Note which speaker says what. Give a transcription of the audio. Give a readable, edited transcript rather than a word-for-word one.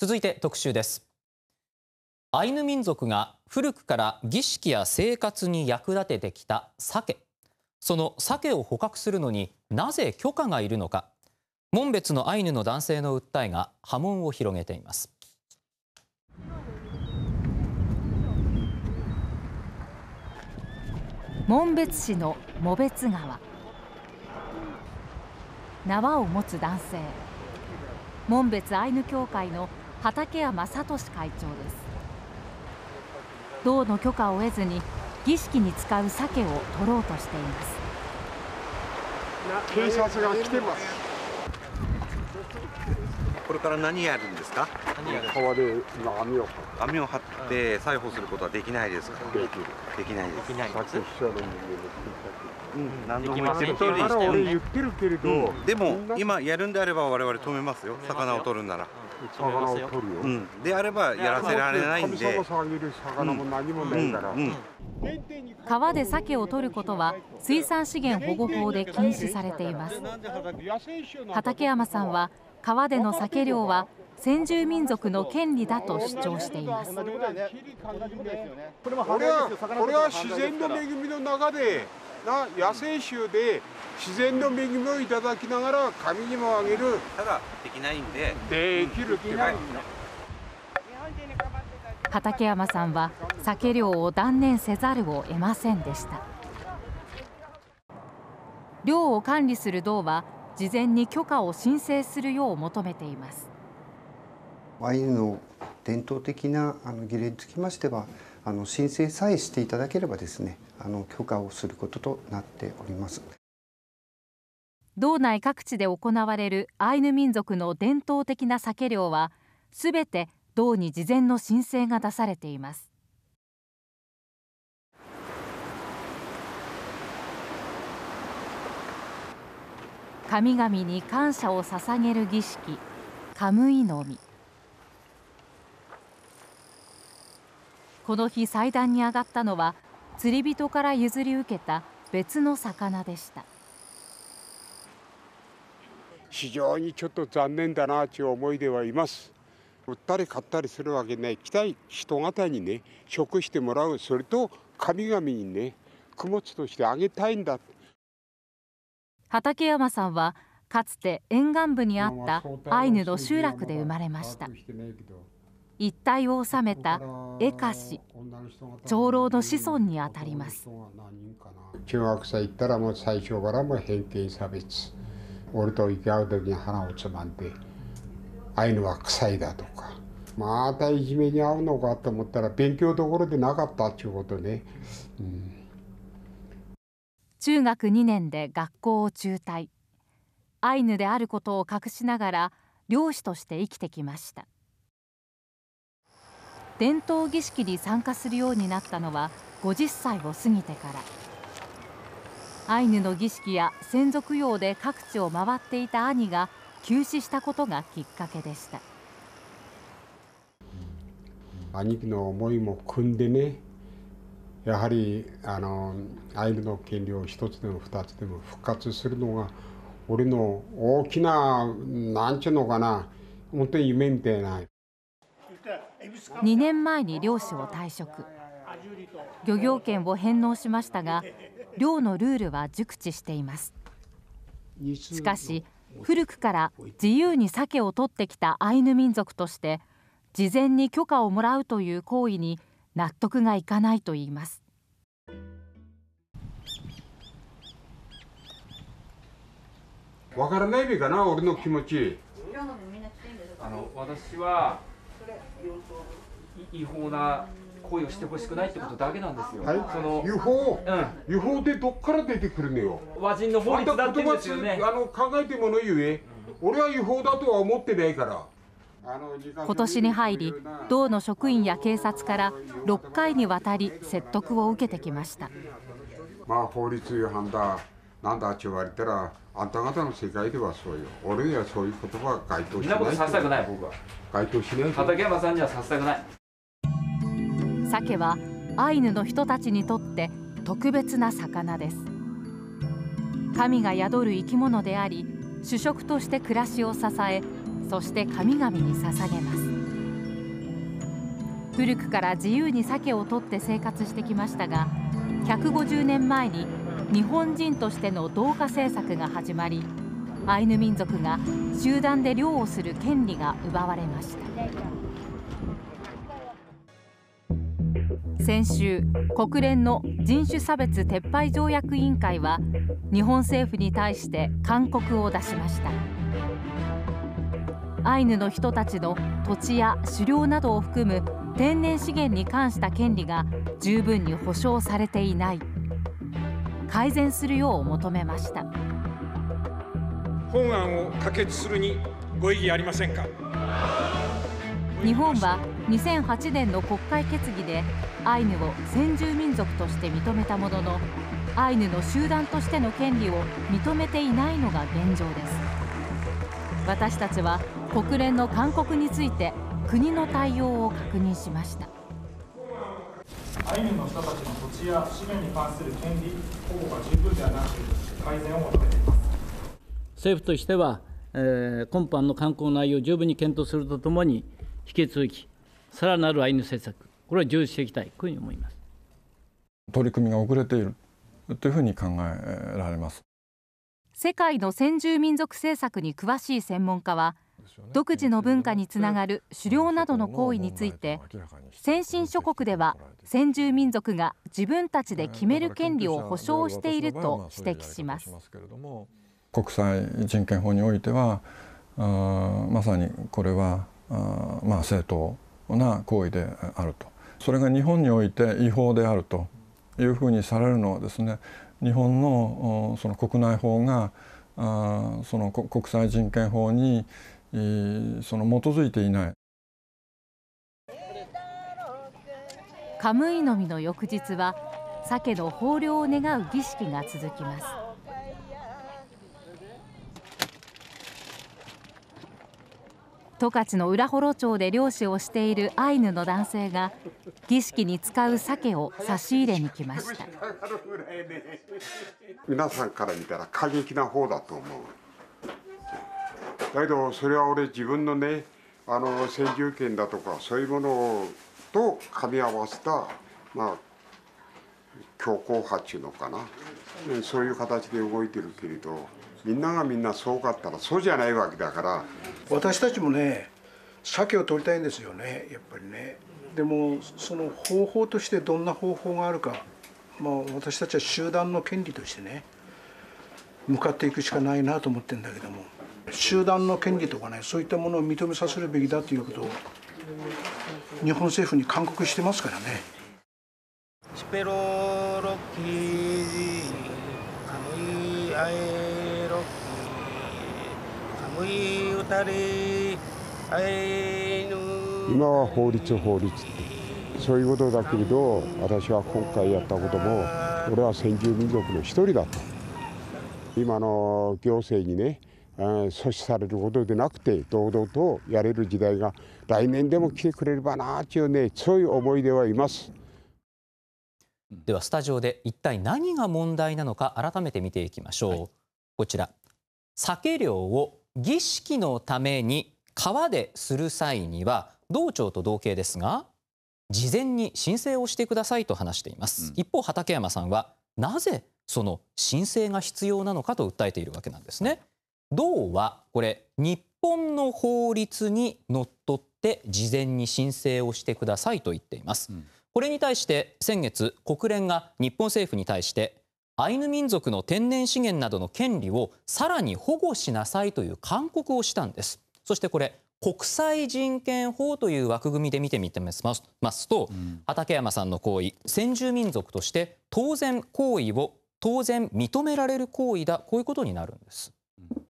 Speaker 1: 続いて特集です。アイヌ民族が古くから儀式や生活に役立ててきた鮭。その鮭を捕獲するのになぜ許可がいるのか。紋別のアイヌの男性の訴えが波紋を広げています。
Speaker 2: 紋別市の藻別川。縄を持つ男性、紋別アイヌ協会の畠山聡会長です。道の許可を得ずに儀式に使う鮭を取ろうとしています。
Speaker 3: 警察が来てます。
Speaker 4: これから何やるんですか？
Speaker 3: 川で
Speaker 4: 網を張って採捕することはできないですか？できないです。何度も言ってる通りでしたよね。
Speaker 3: 言ってるけれど、
Speaker 4: でも今やるんであれば我々止めますよ。魚を取るんなら。
Speaker 3: 魚を取るよ。
Speaker 4: であればやらせられないんで。
Speaker 3: 神様さんいる魚も何もないから。
Speaker 2: 川で鮭を取ることは水産資源保護法で禁止されています。畠山さんは川での鮭漁は先住民族の権利だと主張しています。
Speaker 3: これは自然の恵みの中で野生種で自然の恵みをいただきながら神にもあげる。
Speaker 4: ただできないんで。
Speaker 3: できるっていうか。
Speaker 2: 畠山さんは鮭漁を断念せざるを得ませんでした。漁を管理する道は事前に許可を申請するよう求めています。
Speaker 5: アイヌの伝統的な儀礼につきましては申請さえしていただければですね許可をすることとなっております。
Speaker 2: 道内各地で行われるアイヌ民族の伝統的な鮭漁はすべて道に事前の申請が出されています。神々に感謝を捧げる儀式、カムイの実。この日祭壇に上がったのは釣り人から譲り受けた別の魚でした。
Speaker 3: 非常にちょっと残念だなという思いではいます。売ったり買ったりするわけない。来たい人方にね食してもらう、それと神々にね供物としてあげたいんだ。
Speaker 2: 畠山さんはかつて沿岸部にあったアイヌの集落で生まれました。一帯を治めたエカシ、長老の子孫にあたります。
Speaker 3: 中学生行ったらもう最初からもう偏見差別。俺と行き合う時に鼻をつまんでアイヌは臭いだとか、またいじめに遭うのかと思ったら勉強どころでなかったっていうことね。
Speaker 2: 中学2年で学校を中退。アイヌであることを隠しながら漁師として生きてきました。伝統儀式に参加するようになったのは50歳を過ぎてから。アイヌの儀式や先祖供養で各地を回っていた兄が急死したことがきっかけでした。
Speaker 3: 兄貴の思いも組んでね、やはりアイヌの権利を一つでも二つでも復活するのが俺の大きななんちゅうのかな、本当に夢みたいな。
Speaker 2: 2年前に漁師を退職。漁業権を返納しましたが漁のルールは熟知しています。しかし古くから自由に鮭を取ってきたアイヌ民族として事前に許可をもらうという行為に納得がいかないといいます。
Speaker 3: わからないべかな、俺の気持ち。
Speaker 6: 私は違法な行為をしてほしくないってことだけなんですよ。
Speaker 3: はい、違法でどっから出てくるのよ。
Speaker 6: 和人の法律だって言うんですよね。
Speaker 3: 考えてものゆえ、俺は違法だとは思ってないから。
Speaker 2: 今年に入り道の職員や警察から6回にわたり説得を受けてきました。
Speaker 3: まあ法律違反だなんだって言われたらあんた方の世界ではそうよ。俺にはそういう言葉は該当しない。
Speaker 6: そんなことさせたくない。僕は
Speaker 3: 該当しない。
Speaker 6: 畠山さんにはさせたくない。
Speaker 2: 鮭はアイヌの人たちにとって特別な魚です。神が宿る生き物であり主食として暮らしを支え、そして神々に捧げます。 古くから自由に鮭を取って生活してきましたが、150年前に日本人としての同化政策が始まり、アイヌ民族が集団で漁をする権利が奪われました。先週、国連の人種差別撤廃条約委員会は日本政府に対して勧告を出しました。アイヌの人たちの土地や狩猟などを含む天然資源に関した権利が十分に保障されていない、改善するよう求めました。
Speaker 7: 本案を可決するにご異議ありませんか。
Speaker 2: 日本は2008年の国会決議でアイヌを先住民族として認めたものの、アイヌの集団としての権利を認めていないのが現状です。私たちは国連の勧告について国の対応を確認しました。
Speaker 8: アイヌの人たちの土地や資源に関する権利保護が十分ではなく、改善を求めています。
Speaker 9: 政府としては、今般の勧告内容を十分に検討するとともに、引き続きさらなるアイヌ政策、これを重視していきたい、こういうふうに思います。
Speaker 10: 取り組みが遅れているというふうに考えられます。
Speaker 2: 世界の先住民族政策に詳しい専門家は、独自の文化につながる狩猟などの行為について、先進諸国では先住民族が自分たちで決める権利を保障していると指摘します。
Speaker 10: 国際人権法においてはまさにこれは正当な行為であると、それが日本において違法であるというふうにされるのはですね、日本のその国内法がその国際人権法にその基づいていない。
Speaker 2: カムイの実の翌日は鮭の豊漁を願う儀式が続きます。十勝の浦幌町で漁師をしているアイヌの男性が儀式に使う鮭を差し入れに来ました。
Speaker 3: 皆さんから見たら過激な方だと思う。だけどそれは俺自分のね、先住権だとかそういうものと噛み合わせた強硬派っていうのかな、そういう形で動いてるけれど、みんながみんなそうかったらそうじゃないわけだから。
Speaker 11: 私たちもね、鮭を取りたいんですよね、やっぱりね。でもその方法としてどんな方法があるか、私たちは集団の権利としてね向かっていくしかないなと思ってるんだけども、集団の権利とかね、そういったものを認めさせるべきだということを日本政府に勧告してますからね。
Speaker 12: シペロロキカムイアエロキカムイウタリアエヌ。
Speaker 3: 今は法律ってそういうことだけれど、私は今回やったことも俺は先住民族の一人だと。今の行政にね阻止されることでなくて堂々とやれる時代が来年でも来てくれればなというね、そういう思いではいます。
Speaker 1: ではスタジオで一体何が問題なのか改めて見ていきましょう。はい、こちら、鮭漁を儀式のために川でする際には道庁と同型ですが事前に申請をしてくださいと話しています。一方畠山さんはなぜその申請が必要なのかと訴えているわけなんですね。道はこれ日本の法律にのっとって事前に申請をしてくださいと言っています。これに対して先月国連が日本政府に対してアイヌ民族の天然資源などの権利をさらに保護しなさいという勧告をしたんです。そしてこれ国際人権法という枠組みで見てみますと、畠山さんの行為、先住民族として当然認められる行為だ、こういうことになるんです。